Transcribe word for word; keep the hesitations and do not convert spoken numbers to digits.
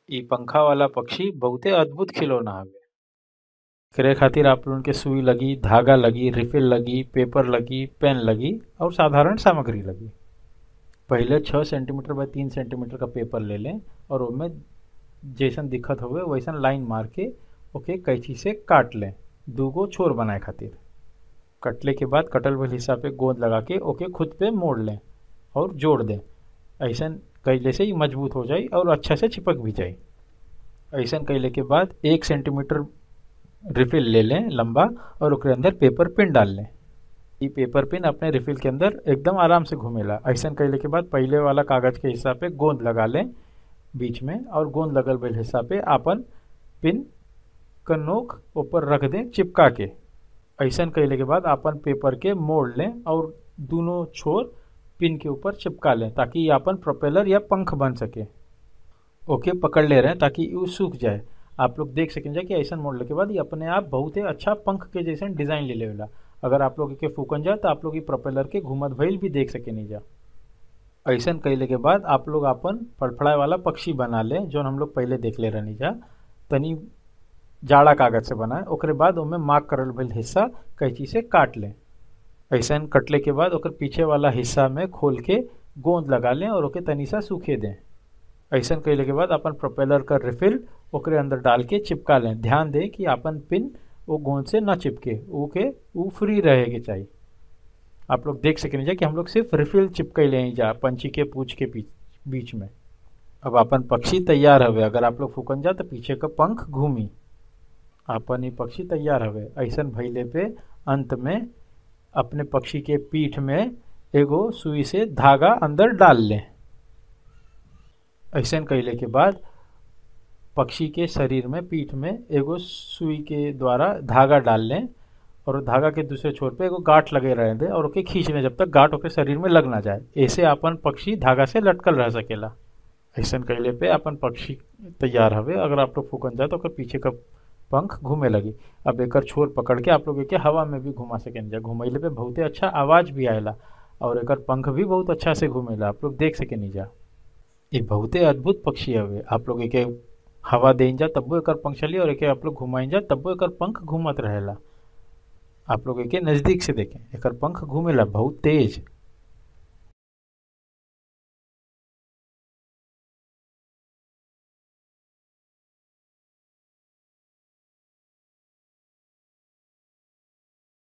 इ पंखा वाला पक्षी बहुते अद्भुत खिलौना हवे। एकरे खातिर आप लोगन के सुई लगी, धागा लगी, रिफिल लगी, पेपर लगी, पेन लगी और साधारण सामग्री लगी। पहिले छः सेंटीमीटर बाय तीन सेंटीमीटर का पेपर ले लें और ओमे जैसन दिखत हुए वैसन लाइन मार के ओके कैंची से काट लें दूगो छोर बनाए खातिर। कटले के बाद कटल भइल हिस्सा पे गोंद लगा के ओके खुद पे मोड़ लें और जोड़ दें। ऐसन कैले से ही मजबूत हो जाए और अच्छा से चिपक भी जाए। ऐसन कैले के बाद एक सेंटीमीटर रिफिल ले लें लंबा और उसके अंदर पेपर पिन डाल लें। ये पेपर पिन अपने रिफिल के अंदर एकदम आराम से घूमेला। ऐसन कैले के बाद पहले वाला कागज के हिस्सा पे गोंद लगा लें बीच में और गोंद लगल भइल हिस्सा पे आपन पिन का नोक ऊपर रख दें चिपका के। ऐसन कैले के बाद आपन पेपर के मोड़ लें और दोनों छोर पिन के ऊपर चिपका लें ताकि ये अपन प्रोपेलर या पंख बन सके। ओके पकड़ ले रहे हैं ताकि ये सूख जाए। आप लोग देख सकेंगे कि ऐसा मोड़ने के बाद ये अपने आप बहुत ही अच्छा पंख के जैसे डिजाइन ले लेला। अगर आप लोग के फूकन जाए तो आप लोग ये प्रोपेलर के घूमत भइल भी देख सके नहीं जा। ऐसा कैले के बाद आप लोग अपन फड़फड़ाए वाला पक्षी बना लें जो हम लोग पहले देख ले रहनी जा। तनी जाड़ा कागज से बनाए ओकरे बाद उनमें मार्क करल भइल हिस्सा कैंची से काट लें। ऐसा कटले के बाद ओकर पीछे वाला हिस्सा में खोल के गोंद लगा लें और ओके तनी सा सूखे दें। ऐसा कैले के बाद अपन प्रोपेलर का रिफिल ओकरे अंदर डाल के चिपका लें। ध्यान दें कि अपन पिन वो गोंद से न चिपके, ओके वो फ्री रहेगी चाहिए। आप लोग देख सकेंगे कि हम लोग सिर्फ रिफिल चिपके ले जा पंछी के पूंछ के बीच में। अब अपन पक्षी तैयार हवे। अगर आप लोग फूकन जा तो पीछे का पंख घूमी। अपन ये पक्षी तैयार हवे। ऐसा भइले पे अंत में अपने पक्षी के पीठ में एगो सुई से धागा अंदर डाल लें। ऐसा कैले के बाद पक्षी के शरीर में पीठ में एगो सुई के द्वारा धागा डाल लें और धागा के दूसरे छोर पे एगो गांठ लगे रहे दे और ओके खींच लें जब तक गांठ ओके शरीर में लग ना जाए। ऐसे अपन पक्षी धागा से लटकल रह सकेला। ऐसा कैले पे अपन पक्षी तैयार हवे। अगर आप लोग फूकन जाए तो ओकर पीछे का पंख घूमे लगी। अब एकर छोर पकड़ के आप लोग के हवा में भी घुमा सकें। घुमैले पे बहुते अच्छा आवाज भी आएला और एकर पंख भी बहुत अच्छा से घूमेला। आप लोग देख सके नहीं जा। ये बहुते अद्भुत पक्षी हवे। आप लोग के हवा दें जा तब्बो एकर पंख चली और एके आप लोग घुमाइन जा तब्बो एकर पंख घूमत रहेला। आप लोग एके नजदीक से देखें एकर पंख घूमेला बहुत तेज।